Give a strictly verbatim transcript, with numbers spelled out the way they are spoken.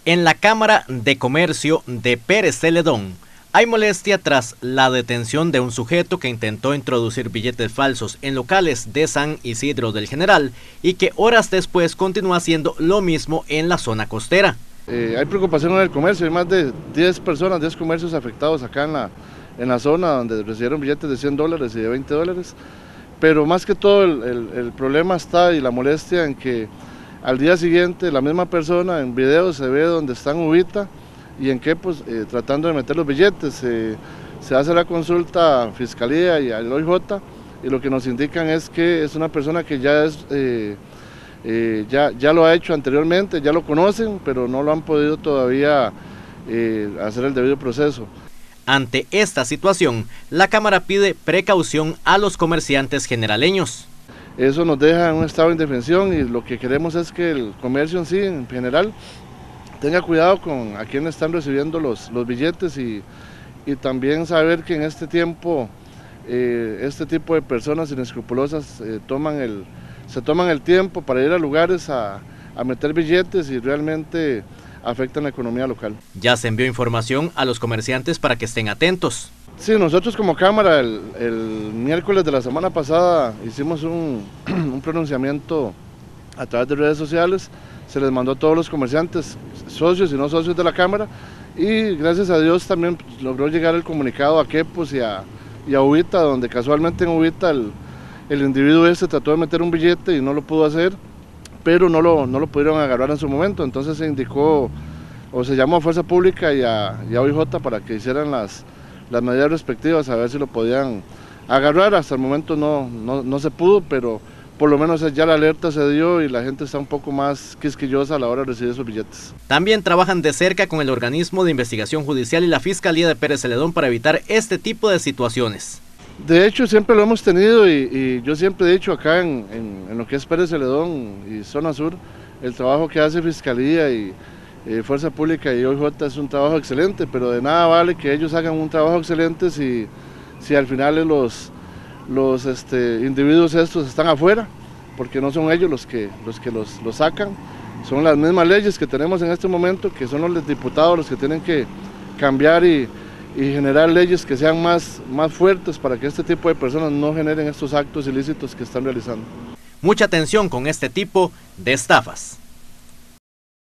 En la Cámara de Comercio de Pérez Celedón hay molestia tras la detención de un sujeto que intentó introducir billetes falsos en locales de San Isidro del General y que horas después continúa haciendo lo mismo en la zona costera. Eh, hay preocupación en el comercio, hay más de diez personas, diez comercios afectados acá en la, en la zona donde recibieron billetes de cien dólares y de veinte dólares, pero más que todo el, el, el problema está y la molestia en que al día siguiente la misma persona en video se ve donde está en Uvita y en que pues eh, tratando de meter los billetes, eh, se hace la consulta a Fiscalía y al O I J y lo que nos indican es que es una persona que ya es... Eh, Eh, ya, ya lo ha hecho anteriormente, ya lo conocen, pero no lo han podido todavía eh, hacer el debido proceso. Ante esta situación, la Cámara pide precaución a los comerciantes generaleños. Eso nos deja en un estado de indefensión y lo que queremos es que el comercio en sí, en general, tenga cuidado con a quién están recibiendo los, los billetes y, y también saber que en este tiempo eh, este tipo de personas inescrupulosas eh, toman el se toman el tiempo para ir a lugares a, a meter billetes y realmente afectan la economía local. Ya se envió información a los comerciantes para que estén atentos. Sí, nosotros como Cámara el, el miércoles de la semana pasada hicimos un, un pronunciamiento a través de redes sociales, se les mandó a todos los comerciantes, socios y no socios de la Cámara, y gracias a Dios también logró llegar el comunicado a Quepos y a, y a Uvita, donde casualmente en Uvita el El individuo este trató de meter un billete y no lo pudo hacer, pero no lo, no lo pudieron agarrar en su momento, entonces se indicó o se llamó a Fuerza Pública y a, y a O I J para que hicieran las, las medidas respectivas a ver si lo podían agarrar. Hasta el momento no, no, no se pudo, pero por lo menos ya la alerta se dio y la gente está un poco más quisquillosa a la hora de recibir esos billetes. También trabajan de cerca con el organismo de investigación judicial y la Fiscalía de Pérez Celedón para evitar este tipo de situaciones. De hecho siempre lo hemos tenido y, y yo siempre he dicho acá en, en, en lo que es Pérez Celedón y Zona Sur, el trabajo que hace Fiscalía y eh, Fuerza Pública y O I J es un trabajo excelente, pero de nada vale que ellos hagan un trabajo excelente si, si al final los, los este, individuos estos están afuera, porque no son ellos los que los, que los, los sacan, son las mismas leyes que tenemos en este momento, que son los diputados los que tienen que cambiar y y generar leyes que sean más, más fuertes para que este tipo de personas no generen estos actos ilícitos que están realizando. Mucha atención con este tipo de estafas.